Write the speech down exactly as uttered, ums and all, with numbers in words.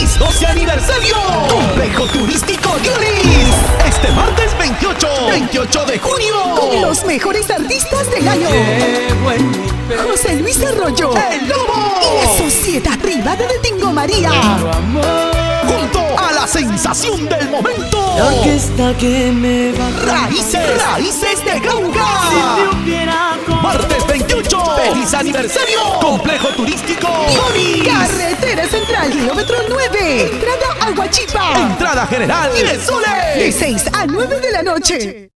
Yuris, doce aniversario. Complejo turístico Yuris. Este martes veintiocho, veintiocho de junio. Con los mejores artistas del año. José Luis Arroyo, El Lobo. y la Sociedad Privada de Tingo María. Junto a la sensación del momento. La orquesta que me va a Raíces, Raíces de Gauga. Martes veintiocho, feliz aniversario. Complejo turístico Yuris. Carretera Central, kilómetro nueve. Entrada a Huachipa. Entrada general diez soles. De seis a nueve de la noche.